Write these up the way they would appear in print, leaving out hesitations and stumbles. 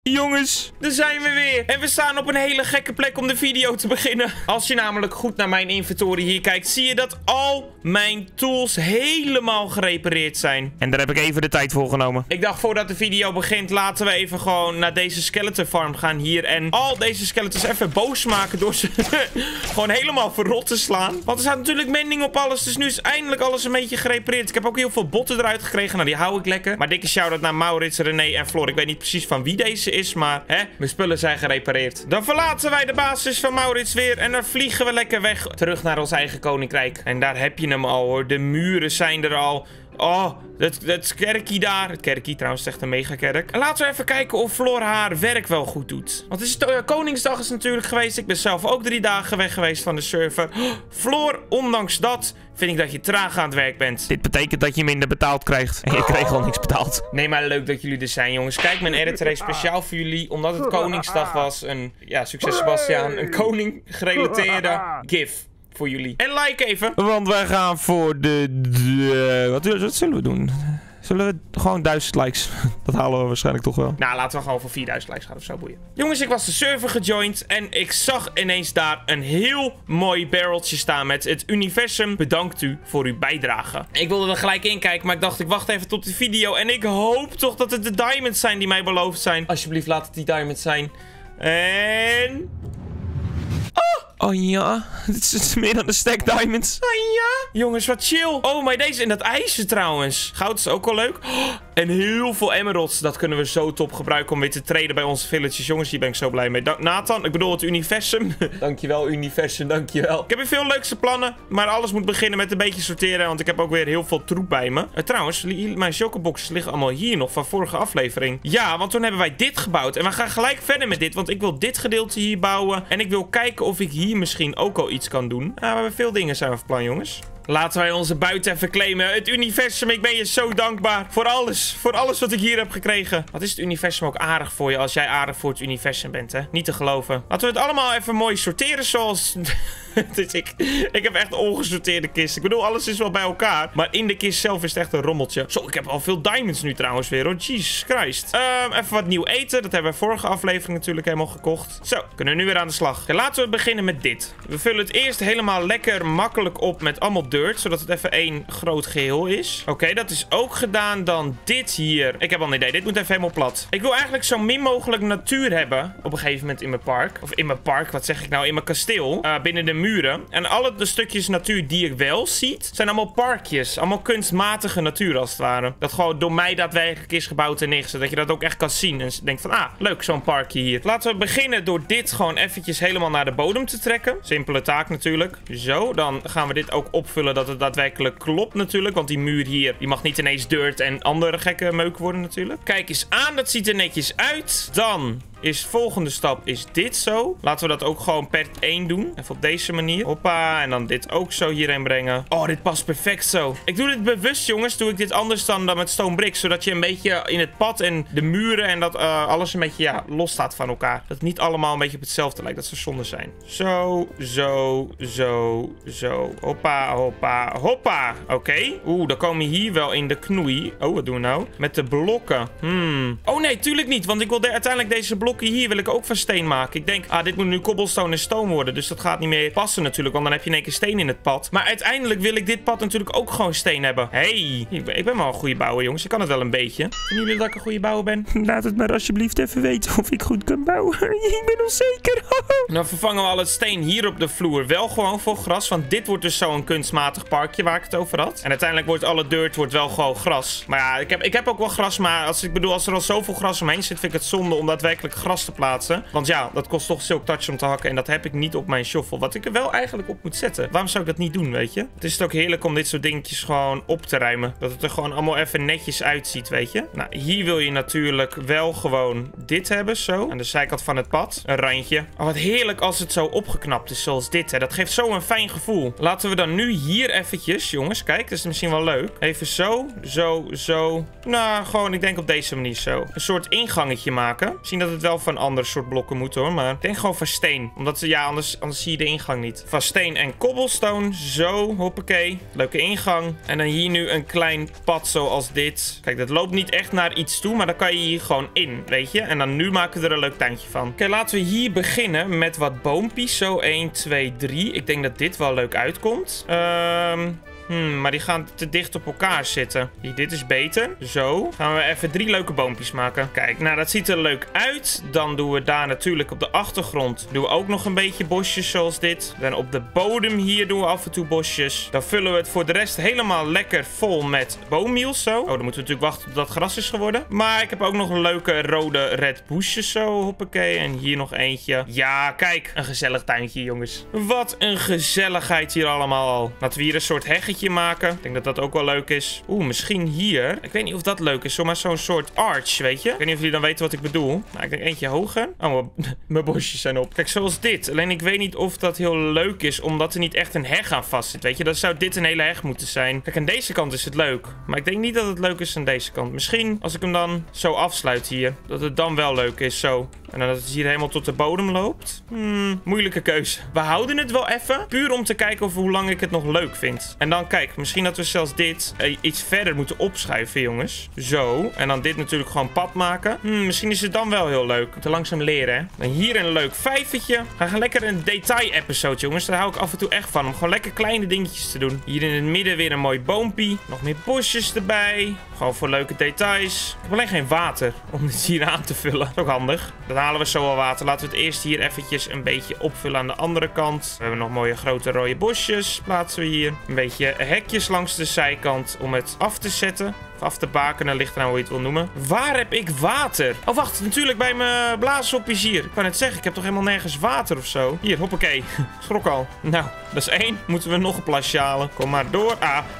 Jongens, daar zijn we weer. En we staan op een hele gekke plek om de video te beginnen. Als je namelijk goed naar mijn inventory hier kijkt, zie je dat al mijn tools helemaal gerepareerd zijn. En daar heb ik even de tijd voor genomen. Ik dacht, voordat de video begint, laten we even gewoon naar deze skeleton farm gaan hier. En al deze skeletons even boos maken door ze gewoon helemaal verrot te slaan. Want er staat natuurlijk mending op alles. Dus nu is eindelijk alles een beetje gerepareerd. Ik heb ook heel veel botten eruit gekregen. Nou, die hou ik lekker. Maar dikke shout-out naar Maurits, René en Floor. Ik weet niet precies van wie deze is, maar mijn spullen zijn gerepareerd. Dan verlaten wij de basis van Maurits weer. En dan vliegen we lekker weg terug naar ons eigen koninkrijk. En daar heb je hem al, hoor. De muren zijn er al. Oh, het kerkie daar. Het kerkie trouwens, echt een megakerk. En laten we even kijken of Floor haar werk wel goed doet. Want het is Koningsdag is natuurlijk geweest. Ik ben zelf ook 3 dagen weg geweest van de server. Oh, Floor, ondanks dat vind ik dat je traag aan het werk bent. Dit betekent dat je minder betaald krijgt. En je kreeg al niks betaald. Nee, maar leuk dat jullie er zijn, jongens. Kijk, mijn edit race speciaal voor jullie. Omdat het Koningsdag was. Succes Sebastiaan. Een koning gerelateerde gif voor jullie. En like even. Want wij gaan voor wat zullen we doen? Zullen we gewoon 1000 likes? Dat halen we waarschijnlijk toch wel. Nou, laten we gewoon voor 4000 likes gaan of zo, boeien. Jongens, ik was de server gejoind en ik zag ineens daar een heel mooi barreltje staan met het universum. Bedankt u voor uw bijdrage. Ik wilde er gelijk in kijken, maar ik dacht, ik wacht even tot de video. En ik hoop toch dat het de diamonds zijn die mij beloofd zijn. Alsjeblieft, laat het die diamonds zijn. En... Oh ja, dit is meer dan een stack diamonds. Oh ja. Jongens, wat chill. Oh, maar deze en dat ijzer trouwens. Goud is ook wel leuk. Oh, en heel veel emeralds. Dat kunnen we zo top gebruiken om weer te traden bij onze villages. Jongens, hier ben ik zo blij mee. Nathan, ik bedoel het universum. Dankjewel, universum, dankjewel. Ik heb weer veel leukste plannen. Maar alles moet beginnen met een beetje sorteren. Want ik heb ook weer heel veel troep bij me. Trouwens, mijn chocoboxes liggen allemaal hier nog van vorige aflevering. Ja, want toen hebben wij dit gebouwd. En we gaan gelijk verder met dit. Want ik wil dit gedeelte hier bouwen. En ik wil kijken of ik hier misschien ook al iets kan doen. Nou, we hebben veel dingen zijn we van plan, jongens. Laten wij onze buiten even claimen. Het universum, ik ben je zo dankbaar. Voor alles. Voor alles wat ik hier heb gekregen. Wat is het universum ook aardig voor je als jij aardig voor het universum bent, hè? Niet te geloven. Laten we het allemaal even mooi sorteren zoals... Dus ik heb echt ongesorteerde kist. Ik bedoel, alles is wel bij elkaar. Maar in de kist zelf is het echt een rommeltje. Zo, ik heb al veel diamonds nu trouwens weer, hoor. Jesus Christ. Even wat nieuw eten. Dat hebben we vorige aflevering natuurlijk helemaal gekocht. Zo, kunnen we nu weer aan de slag. Okay, laten we beginnen met dit. We vullen het eerst helemaal lekker makkelijk op met allemaal dirt. Zodat het even één groot geheel is. Oké, dat is ook gedaan. Dan dit hier. Ik heb al een idee. Dit moet even helemaal plat. Ik wil eigenlijk zo min mogelijk natuur hebben. Op een gegeven moment in mijn park. Of in mijn park, wat zeg ik nou? In mijn kasteel. Binnen de muren. En alle de stukjes natuur die ik wel ziet, zijn allemaal parkjes. Allemaal kunstmatige natuur als het ware. Dat gewoon door mij daadwerkelijk is gebouwd en neergezet. Dat je dat ook echt kan zien. En denkt van, leuk zo'n parkje hier. Laten we beginnen door dit gewoon eventjes helemaal naar de bodem te trekken. Simpele taak natuurlijk. Zo, dan gaan we dit ook opvullen dat het daadwerkelijk klopt natuurlijk. Want die muur hier, die mag niet ineens dirt en andere gekke meuk worden natuurlijk. Kijk eens aan, dat ziet er netjes uit. Dan... volgende stap is dit zo. Laten we dat ook gewoon per 1 doen. Even op deze manier. Hoppa. En dan dit ook zo hierheen brengen. Oh, dit past perfect zo. Ik doe dit bewust, jongens. Doe ik dit anders dan met stone bricks. Zodat je een beetje in het pad en de muren en dat alles een beetje, los staat van elkaar. Dat het niet allemaal een beetje op hetzelfde lijkt. Dat ze zonde zijn. Zo, zo, zo, zo. Hoppa, hoppa, hoppa. Oké. Oeh, dan komen we hier wel in de knoei. Oh, wat doen we nou? Met de blokken. Oh nee, tuurlijk niet. Want ik wil uiteindelijk deze blokken hier wil ik ook van steen maken. Ik denk, dit moet nu cobblestone en stone worden. Dus dat gaat niet meer passen natuurlijk. Want dan heb je in één keer steen in het pad. Maar uiteindelijk wil ik dit pad natuurlijk ook gewoon steen hebben. Hey, ik ben wel een goede bouwer, jongens. Ik kan het wel een beetje. Vinden jullie dat ik een goede bouwer ben? Laat het maar alsjeblieft even weten of ik goed kan bouwen. Ik ben onzeker. Dan vervangen we al het steen hier op de vloer wel gewoon voor gras. Want dit wordt dus zo'n kunstmatig parkje waar ik het over had. En uiteindelijk wordt alle dirt wel gewoon gras. Maar ja, ik heb ook wel gras. Maar als er al zoveel gras omheen zit, vind ik het zonde om daadwerkelijk gras te plaatsen. Want ja, dat kost toch silk touch om te hakken. En dat heb ik niet op mijn shovel. Wat ik er wel eigenlijk op moet zetten. Waarom zou ik dat niet doen, weet je? Het is ook heerlijk om dit soort dingetjes gewoon op te ruimen. Dat het er gewoon allemaal even netjes uitziet, weet je? Nou, hier wil je natuurlijk wel gewoon dit hebben, zo. Aan de zijkant van het pad. Een randje. Oh, wat heerlijk als het zo opgeknapt is, zoals dit, hè. Dat geeft zo een fijn gevoel. Laten we dan nu hier eventjes, jongens. Kijk, dat is misschien wel leuk. Even zo, zo, zo. Nou, gewoon, ik denk op deze manier zo. Een soort ingangetje maken. Misschien dat het wel wel van ander soort blokken moeten hoor. Maar ik denk gewoon van steen. Omdat ze, ja, anders zie je de ingang niet. Van steen en cobblestone. Zo, hoppakee. Leuke ingang. En dan hier nu een klein pad zoals dit. Kijk, dat loopt niet echt naar iets toe. Maar dan kan je hier gewoon in, weet je. En dan nu maken we er een leuk tuintje van. Oké, laten we hier beginnen met wat boompjes. Zo, 1, 2, 3. Ik denk dat dit wel leuk uitkomt. Maar die gaan te dicht op elkaar zitten. Dit is beter. Zo. Gaan we even 3 leuke boompjes maken. Kijk, nou dat ziet er leuk uit. Dan doen we daar natuurlijk op de achtergrond. Doen we ook nog een beetje bosjes zoals dit. Dan op de bodem hier doen we af en toe bosjes. Dan vullen we het voor de rest helemaal lekker vol met boommeals. Zo. Oh, dan moeten we natuurlijk wachten tot dat gras is geworden. Maar ik heb ook nog een leuke rode red boesjes zo. Hoppakee. En hier nog eentje. Ja, kijk. Een gezellig tuintje, jongens. Wat een gezelligheid hier allemaal al. Laten we hier een soort heggetje maken. Ik denk dat dat ook wel leuk is. Oeh, misschien hier. Ik weet niet of dat leuk is. Zomaar zo'n soort arch, weet je. Ik weet niet of jullie dan weten wat ik bedoel. Nou, ik denk eentje hoger. Oh, mijn bosjes zijn op. Kijk, zoals dit. Alleen ik weet niet of dat heel leuk is, omdat er niet echt een heg aan vast zit, weet je. Dan zou dit een hele heg moeten zijn. Kijk, aan deze kant is het leuk. Maar ik denk niet dat het leuk is aan deze kant. Misschien als ik hem dan zo afsluit hier. Dat het dan wel leuk is, zo. En dan dat het hier helemaal tot de bodem loopt. Moeilijke keuze. We houden het wel even. Puur om te kijken of hoe lang ik het nog leuk vind. En dan kijk, misschien dat we zelfs dit iets verder moeten opschuiven, jongens. Zo. En dan dit natuurlijk gewoon pad maken. Misschien is het dan wel heel leuk. Te langzaam leren, hè. Dan hier een leuk vijvertje. We gaan lekker een detail-episode, jongens. Daar hou ik af en toe echt van. Om gewoon lekker kleine dingetjes te doen. Hier in het midden weer een mooi boompie. Nog meer bosjes erbij. Gewoon voor leuke details. Ik heb alleen geen water om dit hier aan te vullen. Dat is ook handig. Dan halen we zo al water. Laten we het eerst hier eventjes een beetje opvullen aan de andere kant. We hebben nog mooie grote rode bosjes. Plaatsen we hier. Een beetje hekjes langs de zijkant om het af te zetten. Of af te bakenen, ligt er nou hoe je het wil noemen. Waar heb ik water? Oh, wacht. Natuurlijk bij mijn blaashopjes hier. Ik kan het zeggen. Ik heb toch helemaal nergens water of zo? Hier, hoppakee. Schrok al. Nou, dat is 1. Moeten we nog een plasje halen. Kom maar door.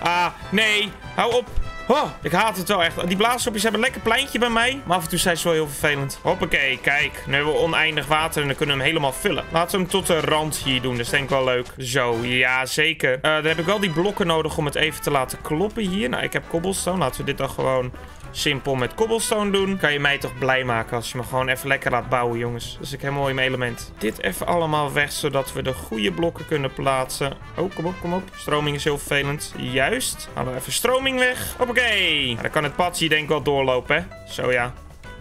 Nee. Hou op. Oh, ik haat het wel echt. Die blaashopjes hebben een lekker pleintje bij mij. Maar af en toe zijn ze wel heel vervelend. Hoppakee, kijk. Nu hebben we oneindig water en dan kunnen we hem helemaal vullen. Laten we hem tot de rand hier doen. Dat is denk ik wel leuk. Zo, ja, zeker. Dan heb ik wel die blokken nodig om het even te laten kloppen hier. Nou, ik heb cobblestone. Laten we dit dan gewoon simpel met cobblestone doen. Kan je mij toch blij maken als je me gewoon even lekker laat bouwen, jongens. Dat is ik helemaal in mijn element. Dit even allemaal weg, zodat we de goede blokken kunnen plaatsen. Oh, kom op, kom op. Stroming is heel vervelend. Juist. Halen we even stroming weg. Hoppakee. Nou, dan kan het pad hier denk ik wel doorlopen, hè. Zo, ja.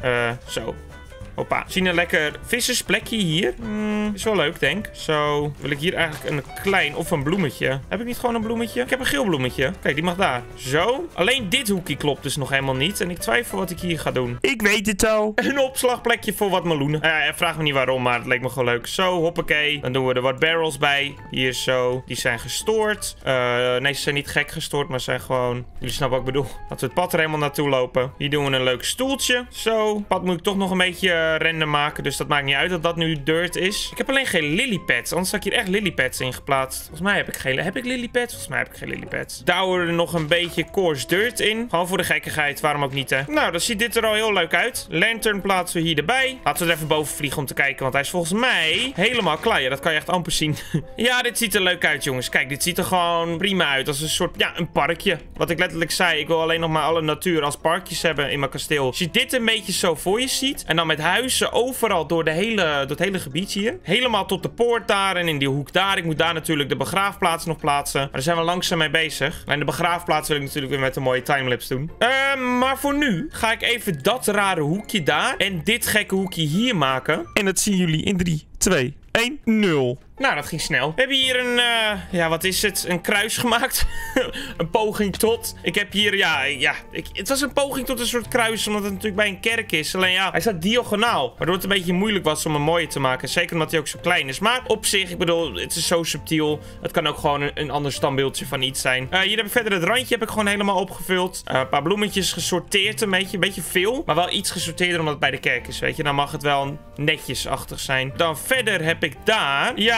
Zo. Hoppa. Zien een lekker vissersplekje hier. Is wel leuk, denk. Zo. Wil ik hier eigenlijk een klein of een bloemetje. Heb ik niet gewoon een bloemetje? Ik heb een geel bloemetje. Kijk, die mag daar. Zo. Alleen dit hoekje klopt dus nog helemaal niet. En ik twijfel wat ik hier ga doen. Ik weet het al. Een opslagplekje voor wat meloenen. Vraag me niet waarom, maar het leek me gewoon leuk. Zo, hoppakee. Dan doen we er wat barrels bij. Hier zo. Die zijn gestoord. Nee, ze zijn niet gek gestoord, maar zijn gewoon... Jullie snappen wat ik bedoel. Laten we het pad er helemaal naartoe lopen. Hier doen we een leuk stoeltje. Zo. Het pad moet ik toch nog een beetje random maken. Dus dat maakt niet uit dat dat nu dirt is. Ik heb alleen geen lilypads. Anders had ik hier echt lilypads in geplaatst. Volgens mij heb ik geen... Heb ik lilypads? Volgens mij heb ik geen lilypads. Douwen we er nog een beetje coarse dirt in. Gewoon voor de gekkigheid. Waarom ook niet, hè? Nou, dan ziet dit er al heel leuk uit. Lantern plaatsen we hier erbij. Laten we er even boven vliegen om te kijken. Want hij is volgens mij helemaal klaar. Ja, dat kan je echt amper zien. Ja, dit ziet er leuk uit, jongens. Kijk, dit ziet er gewoon prima uit. Als een soort, ja, een parkje. Wat ik letterlijk zei. Ik wil alleen nog maar alle natuur als parkjes hebben in mijn kasteel. Als je dit een beetje zo voor je ziet. En dan met huizen overal door het hele gebied hier. Helemaal tot de poort daar en in die hoek daar. Ik moet daar natuurlijk de begraafplaats nog plaatsen. Maar daar zijn we langzaam mee bezig. En de begraafplaats wil ik natuurlijk weer met een mooie timelapse doen. Maar voor nu ga ik even dat rare hoekje daar en dit gekke hoekje hier maken. En dat zien jullie in 3, 2, 1, 0. Nou, dat ging snel. We hebben hier een, ja, wat is het? Een kruis gemaakt. Een poging tot. Ik heb hier, het was een poging tot een soort kruis, omdat het natuurlijk bij een kerk is. Alleen ja, hij staat diagonaal. Waardoor het een beetje moeilijk was om hem mooier te maken. Zeker omdat hij ook zo klein is. Maar op zich, ik bedoel, het is zo subtiel. Het kan ook gewoon een ander standbeeldje van iets zijn. Hier heb ik verder het randje heb ik gewoon helemaal opgevuld. Een paar bloemetjes gesorteerd een beetje veel. Maar wel iets gesorteerder omdat het bij de kerk is, weet je. Dan mag het wel netjesachtig zijn. Dan verder heb ik daar, ja,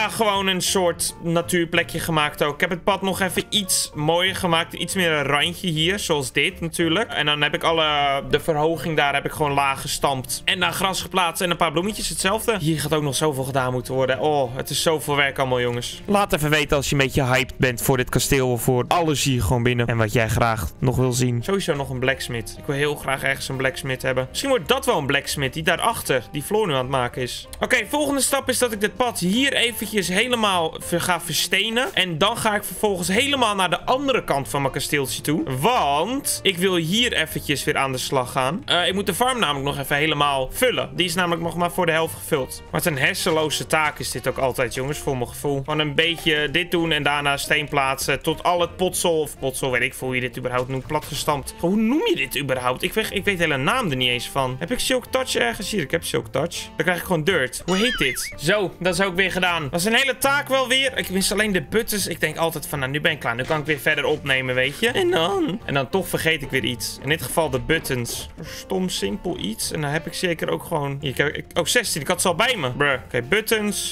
gewoon een soort natuurplekje gemaakt ook. Ik heb het pad nog even iets mooier gemaakt. Iets meer een randje hier, zoals dit natuurlijk. En dan heb ik de verhoging daar heb ik gewoon laag gestampt. En daar gras geplaatst en een paar bloemetjes, hetzelfde. Hier gaat ook nog zoveel gedaan moeten worden. Oh, het is zoveel werk allemaal, jongens. Laat even weten als je een beetje hyped bent voor dit kasteel of voor alles hier gewoon binnen. En wat jij graag nog wil zien. Sowieso nog een blacksmith. Ik wil heel graag ergens een blacksmith hebben. Misschien wordt dat wel een blacksmith die daarachter, die Floor nu aan het maken is. Oké, volgende stap is dat ik dit pad hier eventjes helemaal ga verstenen. En dan ga ik vervolgens helemaal naar de andere kant van mijn kasteeltje toe. Want ik wil hier eventjes weer aan de slag gaan. Ik moet de farm namelijk nog even helemaal vullen. Die is namelijk nog maar voor de helft gevuld. Wat een hersenloze taak is dit ook altijd, jongens, voor mijn gevoel. Gewoon een beetje dit doen en daarna steen plaatsen tot al het potsel, of potsel, weet ik veel hoe je dit überhaupt noemt, platgestampt. Hoe noem je dit überhaupt? Ik weet de hele naam er niet eens van. Heb ik Silk Touch ergens? Hier, ik heb Silk Touch. Dan krijg ik gewoon dirt. Hoe heet dit? Zo, dat is ook weer gedaan. Dat is een hele taak wel weer. Ik mis alleen de buttons. Ik denk altijd van, nou, nu ben ik klaar. Nu kan ik weer verder opnemen, weet je. En dan toch vergeet ik weer iets. In dit geval de buttons. Stom, simpel iets. En dan heb ik zeker ook gewoon... Hier, oh, 16. Ik had ze al bij me. Bruh. Oké, buttons.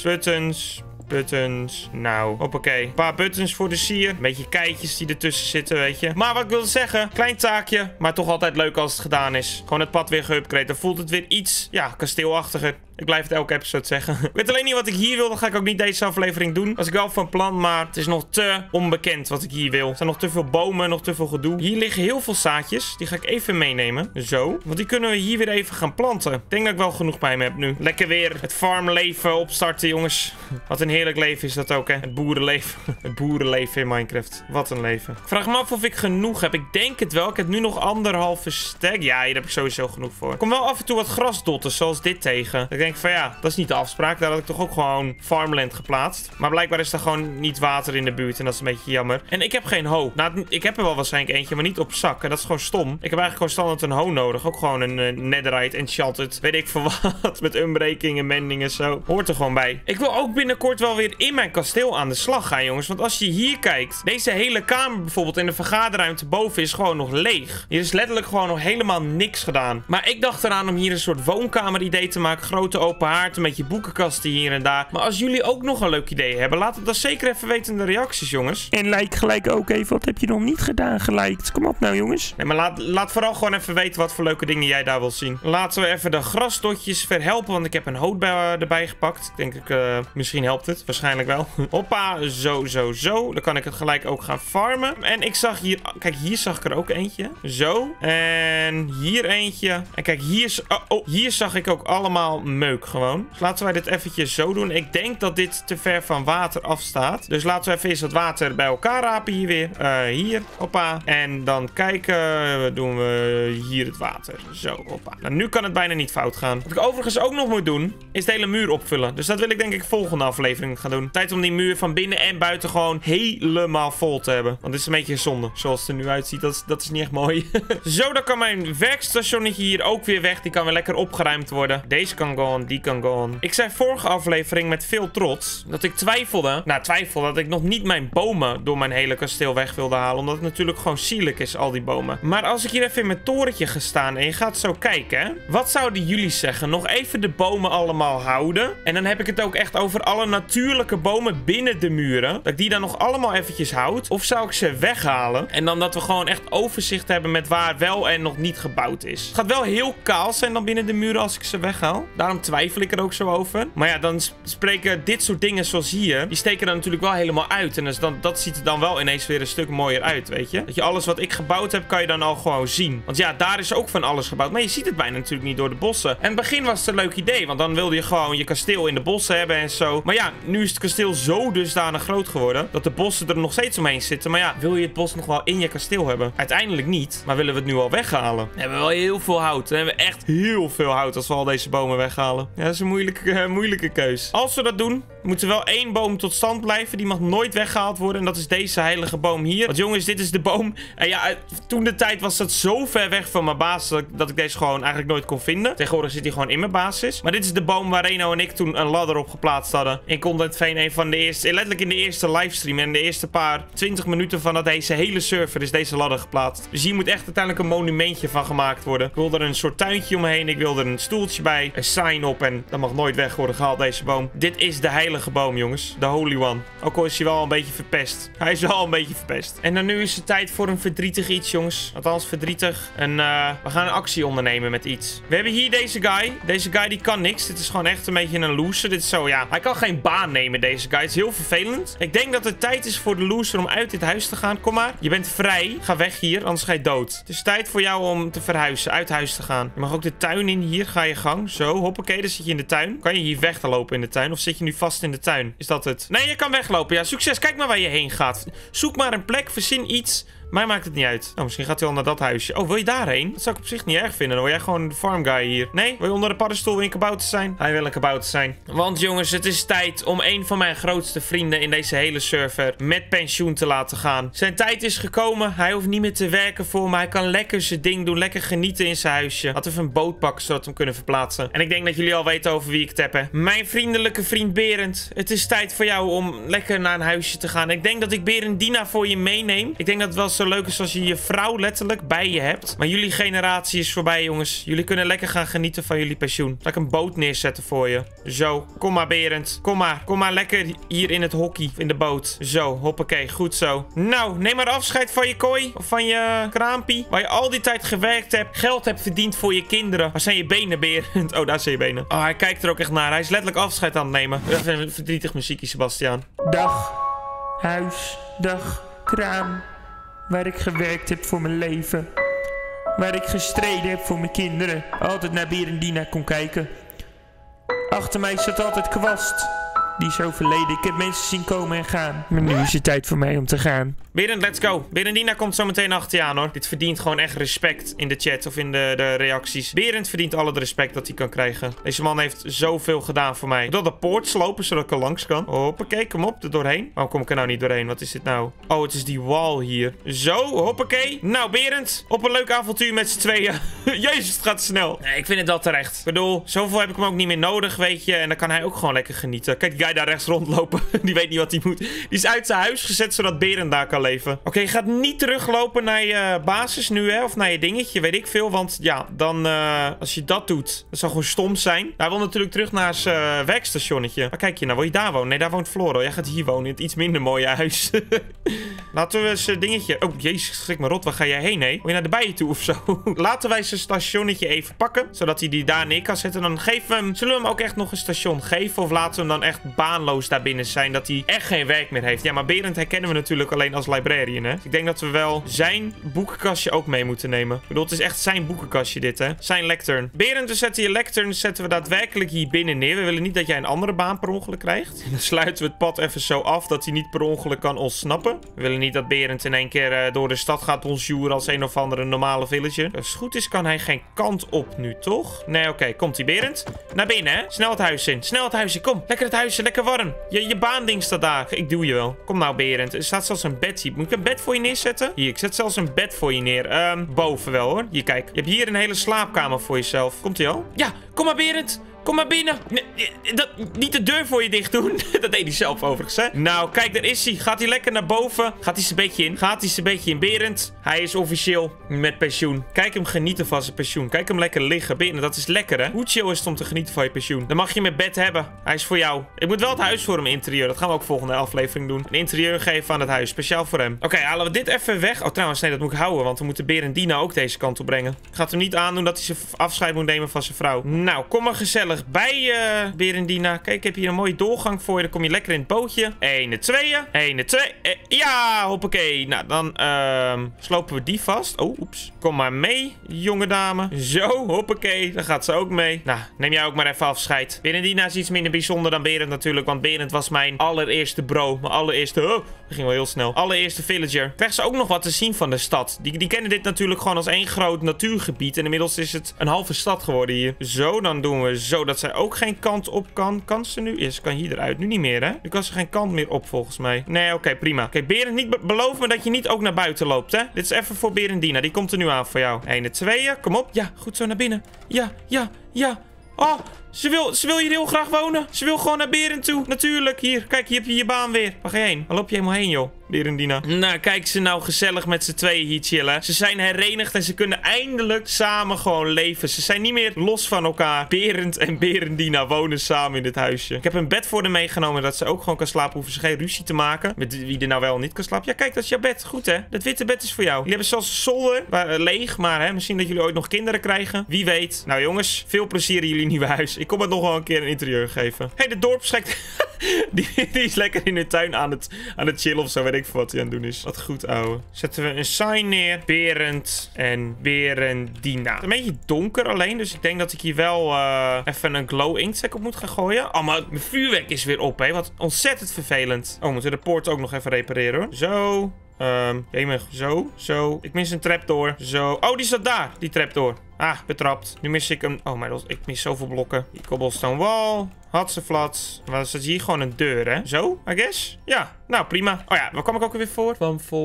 Nou, hoppakee. Een paar buttons voor de sier. Een beetje keitjes die ertussen zitten, weet je. Maar wat ik wilde zeggen, klein taakje, maar toch altijd leuk als het gedaan is. Gewoon het pad weer geupgrade. Dan voelt het weer iets, ja, kasteelachtiger. Ik blijf het elke episode zeggen. Ik weet alleen niet wat ik hier wil. Dan ga ik ook niet deze aflevering doen. Was ik wel van plan, maar het is nog te onbekend wat ik hier wil. Er zijn nog te veel bomen, nog te veel gedoe. Hier liggen heel veel zaadjes. Die ga ik even meenemen. Zo. Want die kunnen we hier weer even gaan planten. Ik denk dat ik wel genoeg bij me heb nu. Lekker weer het farmleven opstarten, jongens. Wat een heerlijk leven is dat ook, hè. Het boerenleven. Het boerenleven in Minecraft. Wat een leven. Ik vraag me af of ik genoeg heb. Ik denk het wel. Ik heb nu nog 1,5 stack. Ja, hier heb ik sowieso genoeg voor. Er komt wel af en toe wat grasdotten, zoals dit tegen. Ik denk van ja, dat is niet de afspraak. Daar had ik toch ook gewoon farmland geplaatst. Maar blijkbaar is er gewoon niet water in de buurt. En dat is een beetje jammer. En ik heb geen hoe. Nou, ik heb er wel waarschijnlijk eentje, maar niet op zak. En dat is gewoon stom. Ik heb eigenlijk gewoon standaard een hoe nodig. Ook gewoon een netherite enchanted. Weet ik veel wat. Met unbreaking en mending en zo. Hoort er gewoon bij. Ik wil ook binnenkort wel weer in mijn kasteel aan de slag gaan, jongens. Want als je hier kijkt. Deze hele kamer bijvoorbeeld in de vergaderruimte boven is gewoon nog leeg. Hier is letterlijk gewoon nog helemaal niks gedaan. Maar ik dacht eraan om hier een soort woonkamer idee te maken. Grote open haard, een beetje boekenkasten hier en daar. Maar als jullie ook nog een leuk idee hebben, laat het dan zeker even weten in de reacties, jongens. En like gelijk ook even, wat heb je nog niet gedaan geliked? Kom op nou, jongens. Nee, maar laat vooral gewoon even weten wat voor leuke dingen jij daar wil zien. Laten we even de grasdotjes verhelpen, want ik heb een hout erbij gepakt. Ik denk, misschien helpt het. Waarschijnlijk wel. Hoppa, zo. Dan kan ik het gelijk ook gaan farmen. En ik zag hier, kijk, hier zag ik er ook eentje. Zo. En hier eentje. En kijk, hier zag ik ook allemaal meuk gewoon. Dus laten wij dit eventjes zo doen. Ik denk dat dit te ver van water afstaat. Dus laten we even eens wat water bij elkaar rapen hier weer. Hier, hoppa. En dan kijken, doen we hier het water. Zo, hoppa. Nou, nu kan het bijna niet fout gaan. Wat ik overigens ook nog moet doen, is de hele muur opvullen. Dus dat wil ik denk ik volgende aflevering gaan doen. Tijd om die muur van binnen en buiten gewoon helemaal vol te hebben. Want dit is een beetje zonde. Zoals het er nu uitziet, dat is niet echt mooi. Zo, dan kan mijn werkstationnetje hier ook weer weg. Die kan weer lekker opgeruimd worden. Deze kan gone, die kan gone. Ik zei vorige aflevering met veel trots dat ik twijfelde dat ik nog niet mijn bomen door mijn hele kasteel weg wilde halen. Omdat het natuurlijk gewoon zielig is, al die bomen. Maar als ik hier even in mijn torentje ga staan en je gaat zo kijken. Wat zouden jullie zeggen? Nog even de bomen allemaal houden. En dan heb ik het ook echt over alle natuurlijke bomen binnen de muren. Dat ik die dan nog allemaal eventjes houd. Of zou ik ze weghalen? En dan dat we gewoon echt overzicht hebben met waar wel en nog niet gebouwd is. Het gaat wel heel kaal zijn dan binnen de muren als ik ze weghaal. Daarom twijfel ik er ook zo over. Maar ja, dan spreken dit soort dingen zoals hier. Die steken er natuurlijk wel helemaal uit. En dus dat ziet er dan wel ineens weer een stuk mooier uit, weet je. Dat je alles wat ik gebouwd heb, kan je dan al gewoon zien. Want ja, daar is ook van alles gebouwd. Maar je ziet het bijna natuurlijk niet door de bossen. En in het begin was het een leuk idee. Want dan wilde je gewoon je kasteel in de bossen hebben en zo. Maar ja, nu is het kasteel zo dusdanig groot geworden. Dat de bossen er nog steeds omheen zitten. Maar ja, wil je het bos nog wel in je kasteel hebben? Uiteindelijk niet. Maar willen we het nu al weghalen? We hebben wel heel veel hout. We hebben echt heel veel hout als we al deze bomen weghalen. Ja, dat is een moeilijke keus. Als we dat doen, moet er wel 1 boom tot stand blijven. Die mag nooit weggehaald worden. En dat is deze heilige boom hier. Want jongens, dit is de boom. En ja, toen de tijd was dat zo ver weg van mijn basis dat ik deze gewoon eigenlijk nooit kon vinden. Tegenwoordig zit hij gewoon in mijn basis. Maar dit is de boom waar Reno en ik toen een ladder op geplaatst hadden. In Content Veen, een van de eerste, letterlijk in de eerste livestream. En de eerste paar 20 minuten van deze hele server is deze ladder geplaatst. Dus hier moet echt uiteindelijk een monumentje van gemaakt worden. Ik wil er een soort tuintje omheen. Ik wil er een stoeltje bij. Een sign op. En dat mag nooit weg worden gehaald, deze boom. Dit is de heilige heilige boom, jongens. De Holy One. Ook al is hij wel een beetje verpest. Hij is wel een beetje verpest. En dan nu is het tijd voor een verdrietig iets, jongens. Althans, verdrietig. En we gaan een actie ondernemen met iets. We hebben hier deze guy. Deze guy die kan niks. Dit is gewoon echt een beetje een loser. Dit is zo, ja. Hij kan geen baan nemen, deze guy. Het is heel vervelend. Ik denk dat het tijd is voor de loser om uit dit huis te gaan. Kom maar. Je bent vrij. Ga weg hier, anders ga je dood. Het is tijd voor jou om te verhuizen. Uit huis te gaan. Je mag ook de tuin in. Hier ga je gang. Zo, hoppakee. Dan zit je in de tuin. Kan je hier weglopen in de tuin? Of zit je nu vast in de tuin? Is dat het? Nee, je kan weglopen. Ja, succes. Kijk maar waar je heen gaat. Zoek maar een plek. Verzin iets. Mij maakt het niet uit. Oh, misschien gaat hij al naar dat huisje. Oh, wil je daarheen? Dat zou ik op zich niet erg vinden. Dan word jij gewoon de farm guy hier. Nee? Wil je onder de paddenstoel weer een kabouter zijn? Hij wil een kabouter zijn. Want jongens, het is tijd om een van mijn grootste vrienden in deze hele server met pensioen te laten gaan. Zijn tijd is gekomen. Hij hoeft niet meer te werken voor me. Hij kan lekker zijn ding doen. Lekker genieten in zijn huisje. Laten we even een boot pakken, zodat we hem kunnen verplaatsen. En ik denk dat jullie al weten over wie ik het heb, hè. Mijn vriendelijke vriend Berend. Het is tijd voor jou om lekker naar een huisje te gaan. Ik denk dat ik Berendina voor je meeneem. Ik denk dat het wel zo leuk is als je je vrouw letterlijk bij je hebt. Maar jullie generatie is voorbij, jongens. Jullie kunnen lekker gaan genieten van jullie pensioen. Zal ik een boot neerzetten voor je? Zo, kom maar Berend. Kom maar. Kom maar lekker hier in het hockey. In de boot. Zo, hoppakee. Goed zo. Nou, neem maar afscheid van je kooi. Of van je kraampie. Waar je al die tijd gewerkt hebt. Geld hebt verdiend voor je kinderen. Waar zijn je benen, Berend? Oh, daar zijn je benen. Oh, hij kijkt er ook echt naar. Hij is letterlijk afscheid aan het nemen. Even een verdrietig muziekje, Sebastiaan. Dag, huis, dag, kraam. Waar ik gewerkt heb voor mijn leven. Waar ik gestreden heb voor mijn kinderen. Altijd naar Berendina kon kijken. Achter mij zat altijd Kwast. Die is overleden. Ik heb mensen zien komen en gaan. Maar nu is het tijd voor mij om te gaan. Berend, let's go. Berendina komt zo meteen achter je aan, hoor. Dit verdient gewoon echt respect in de chat of in de reacties. Berend verdient al het respect dat hij kan krijgen. Deze man heeft zoveel gedaan voor mij. Ik wil de poort slopen, zodat ik er langs kan. Hoppakee, kom op, er doorheen. Waarom kom ik er nou niet doorheen? Wat is dit nou? Oh, het is die wall hier. Zo, hoppakee. Nou, Berend, op een leuk avontuur met z'n tweeën. Jezus, het gaat snel. Nee, ik vind het wel terecht. Ik bedoel, zoveel heb ik hem ook niet meer nodig, weet je. En dan kan hij ook gewoon lekker genieten. Kijk, die guy daar rechts rondlopen. Die weet niet wat hij moet. Die is uit zijn huis gezet, zodat Berend daar kan leven. Oké, je gaat niet teruglopen naar je basis nu, hè? Of naar je dingetje, weet ik veel. Want ja, dan als je dat doet, dat zou gewoon stom zijn. Hij wil natuurlijk terug naar zijn werkstationnetje. Waar kijk je nou? Wil je daar wonen? Nee, daar woont Floro. Jij gaat hier wonen, in het iets minder mooie huis. Laten we zijn dingetje... Oh, jezus, schrik me rot. Waar ga jij heen, hè? Wil je naar de bijen toe of zo? Laten wij zijn stationnetje even pakken, zodat hij die daar neer kan zetten. Dan geven we hem... Zullen we hem ook echt nog een station geven? Of laten we hem dan echt baanloos daar binnen zijn, dat hij echt geen werk meer heeft? Ja, maar Berend herkennen we natuurlijk alleen als librarian, hè? Dus ik denk dat we wel zijn boekenkastje ook mee moeten nemen. Ik bedoel, het is echt zijn boekenkastje dit, hè? Zijn lectern. Berend, we zetten je lectern zetten we daadwerkelijk hier binnen neer. We willen niet dat jij een andere baan per ongeluk krijgt. Dan sluiten we het pad even zo af, dat hij niet per ongeluk kan ontsnappen. We willen niet dat Berend in één keer door de stad gaat bonjour als een of andere normale villager. Als het goed is, kan hij geen kant op nu, toch? Nee, oké. Komt-ie, Berend? Naar binnen, hè? Snel het huis in. Snel het huis in. Kom. Lekker het huis in. Lekker warm. Je baanding staat daar. Ik doe je wel. Kom nou, Berend. Er staat zelfs een bed hier. Moet ik een bed voor je neerzetten? Hier, ik zet zelfs een bed voor je neer. Boven wel, hoor. Hier, kijk. Je hebt hier een hele slaapkamer voor jezelf. Komt-ie al? Ja, kom maar, Berend. Kom maar binnen. Nee, niet de deur voor je dicht doen. Dat deed hij zelf overigens, hè. Nou, kijk, daar is hij. Gaat hij lekker naar boven. Gaat hij zijn bedje in. Gaat hij zijn bedje in. Berend, hij is officieel met pensioen. Kijk hem genieten van zijn pensioen. Kijk hem lekker liggen. Berend, dat is lekker, hè. Hoe chill is het om te genieten van je pensioen? Dan mag je hem met bed hebben. Hij is voor jou. Ik moet wel het huis voor hem interieur. Dat gaan we ook volgende aflevering doen. Een interieur geven aan het huis. Speciaal voor hem. Oké, halen we dit even weg. Oh, trouwens, nee, dat moet ik houden. Want we moeten Berendina ook deze kant op brengen. Ik ga het hem niet aandoen dat hij zijn afscheid moet nemen van zijn vrouw. Nou, kom maar gezellig bij Berendina. Kijk, ik heb hier een mooie doorgang voor je. Dan kom je lekker in het bootje. 1, 2. 1, 2. Ja, hoppakee. Nou, dan slopen we die vast. Oh, oeps. Kom maar mee, jonge dame. Zo, hoppakee. Dan gaat ze ook mee. Nou, neem jij ook maar even afscheid. Berendina is iets minder bijzonder dan Berend natuurlijk. Want Berend was mijn allereerste bro. Mijn allereerste... Oh, dat ging wel heel snel. Allereerste villager. Krijgt ze ook nog wat te zien van de stad. Die kennen dit natuurlijk gewoon als één groot natuurgebied. En inmiddels is het een halve stad geworden hier. Zo, dan doen we zo dat zij ook geen kant op kan. Kan ze nu? Ja, ze kan hier eruit. Nu niet meer, hè? Nu kan ze geen kant meer op, volgens mij. Nee, oké, prima. Oké, Berend, niet beloof me dat je niet ook naar buiten loopt, hè? Dit is even voor Berendina. Die komt er nu aan voor jou. 1, 2. Kom op. Ja, goed zo naar binnen. Ja. Oh, Ze wil hier heel graag wonen. Ze wil gewoon naar Berend toe. Natuurlijk. Hier, kijk, hier heb je je baan weer. Waar ga je heen? Waar loop je helemaal heen, joh? Berendina. Nou, kijk ze nou gezellig met z'n tweeën hier chillen. Ze zijn herenigd en ze kunnen eindelijk samen gewoon leven. Ze zijn niet meer los van elkaar. Berend en Berendina wonen samen in dit huisje. Ik heb een bed voor haar meegenomen dat ze ook gewoon kan slapen. Hoeven ze geen ruzie te maken. Met wie er nou wel niet kan slapen. Ja, kijk, dat is jouw bed. Goed, hè? Dat witte bed is voor jou. Jullie hebben zelfs een zolder leeg. Maar hè, misschien dat jullie ooit nog kinderen krijgen. Wie weet. Nou, jongens. Veel plezier in jullie nieuwe huis. Ik kom het nog wel een keer een interieur geven. Hé, de dorpsgek. die is lekker in hun tuin aan het chillen of zo. Weet ik veel wat hij aan het doen is. Wat goed, ouwe. Zetten we een sign neer. Berend en Berendina. Het is een beetje donker alleen. Dus ik denk dat ik hier wel even een glow inkstek op moet gaan gooien. Oh, maar mijn vuurwerk is weer op, hè. Wat ontzettend vervelend. Oh, we moeten de poort ook nog even repareren, hoor. Zo. Jemig. Zo. Ik mis een trapdoor. Zo. Oh, die staat daar. Die trapdoor. Ah, betrapt. Nu mis ik hem. Oh, maar ik mis zoveel blokken. Die cobblestone wall. Hatseflats. Maar dan staat hier gewoon een deur, hè? Zo, I guess. Ja, nou prima. Oh ja, waar kwam ik ook weer voor?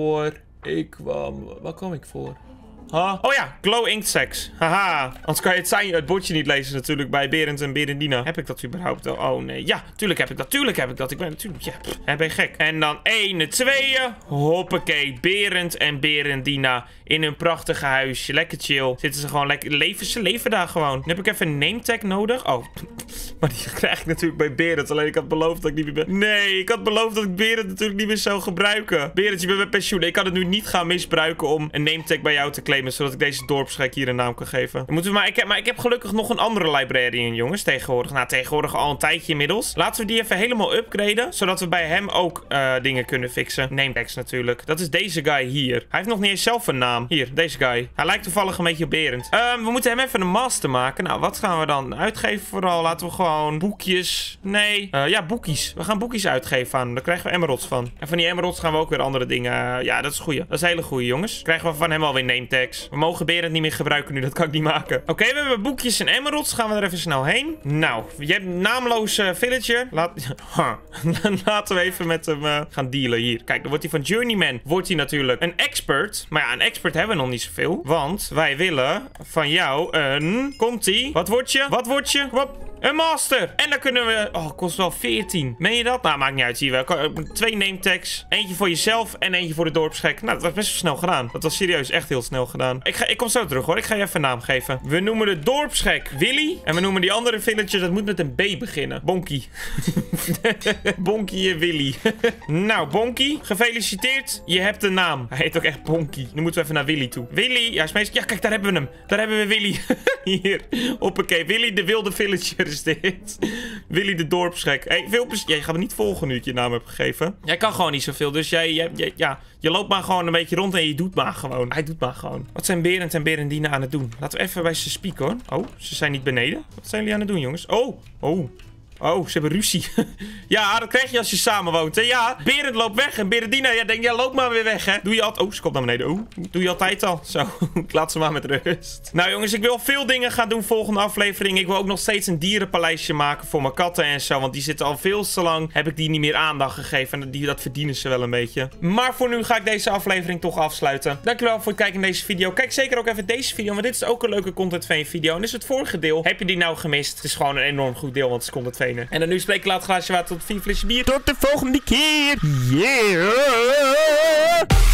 Waar kwam ik voor? Huh? Oh ja, glow inksets. Haha. Anders kan je het bordje niet lezen natuurlijk bij Berend en Berendina. Heb ik dat überhaupt? Oh nee. Ja, tuurlijk heb ik dat. Ik ben natuurlijk... Ja, ben je gek. En dan 1, 2. Hoppakee. Berend en Berendina in hun prachtige huisje. Lekker chill. Zitten ze gewoon lekker... Ze leven daar gewoon. Nu heb ik even een name tag nodig. Oh. Maar die krijg ik natuurlijk bij Berend. Alleen ik had beloofd dat ik niet meer... Nee, ik had beloofd dat ik Berend natuurlijk niet meer zou gebruiken. Berend, je bent met pensioen. Ik kan het nu niet gaan misbruiken om een name tag bij jou te claimen. Zodat ik deze dorpsgek hier een naam kan geven. Maar ik heb gelukkig nog een andere librarian, jongens. Tegenwoordig. Nou, tegenwoordig al een tijdje inmiddels. Laten we die even helemaal upgraden. Zodat we bij hem ook dingen kunnen fixen. Name tags natuurlijk. Dat is deze guy hier. Hij heeft nog niet eens zelf een naam. Hier, deze guy. Hij lijkt toevallig een beetje op Berend. We moeten hem even een master maken. Nou, wat gaan we dan uitgeven vooral? Laten we gewoon boekjes... Nee. Ja, boekjes. We gaan boekjes uitgeven aan hem. Daar krijgen we emeralds van. En van die emeralds gaan we ook weer andere dingen... ja, dat is goeie. Dat is een hele goeie, jongens. Krijgen we van hem alweer name tags. We mogen Berend niet meer gebruiken nu. Dat kan ik niet maken. Oké, we hebben boekjes en emeralds. Gaan we er even snel heen. Nou, je hebt een naamloze villager. Laten we even met hem gaan dealen hier. Kijk, dan wordt hij van journeyman. Wordt hij natuurlijk een expert. Maar ja, een expert hebben we nog niet zoveel. Want wij willen van jou een... Komt-ie? Wat word je? Kom op. Een master. En dan kunnen we... Oh, kost wel 14. Meen je dat? Nou, maakt niet uit. Zie je wel. 2 name tags. Eentje voor jezelf en eentje voor de dorpsgek. Nou, dat was best wel snel gedaan. Dat was serieus echt heel snel gedaan. Ik kom zo terug, hoor. Ik ga je even een naam geven. We noemen de dorpsgek Willy. En we noemen die andere villager... Dat moet met een B beginnen. Bonkie. Bonkie en Willy. Nou, Bonkie. Gefeliciteerd. Je hebt een naam. Hij heet ook echt Bonkie. Nu moeten we even naar Willy toe. Willy. Ja, ja, kijk, daar hebben we hem. Daar hebben we Willy. Hier. Hoppakee. Willy de wilde villager. Is dit? Willy de dorpsgek. Hey, veel plezier. Jij gaat me niet volgen nu ik je naam heb gegeven. Jij kan gewoon niet zoveel. Dus je loopt maar gewoon een beetje rond en je doet maar gewoon. Hij doet maar gewoon. Wat zijn Berend en Berendina aan het doen? Laten we even bij ze spieken, hoor. Oh, ze zijn niet beneden. Wat zijn jullie aan het doen, jongens? Oh, ze hebben ruzie. Ja, dat krijg je als je samen woont, hè? Ja, Berend loopt weg en Berendina, ja, denk, ja, loop maar weer weg, hè? Doe je altijd... Oh, ze komt naar beneden. Oh, doe je altijd al. Zo, ik laat ze maar met rust. Nou, jongens, ik wil veel dingen gaan doen volgende aflevering. Ik wil ook nog steeds een dierenpaleisje maken voor mijn katten en zo. Want die zitten al veel te lang. Heb ik die niet meer aandacht gegeven. En dat verdienen ze wel een beetje. Maar voor nu ga ik deze aflevering toch afsluiten. Dankjewel voor het kijken in deze video. Kijk zeker ook even deze video, want dit is ook een leuke content van je video. En dit is het vorige deel. Heb je die nou gemist? Het is gewoon een enorm goed deel, want het is content van. En dan nu spreek ik laat glaasje water tot 4 flesjes bier. Tot de volgende keer. Yeah.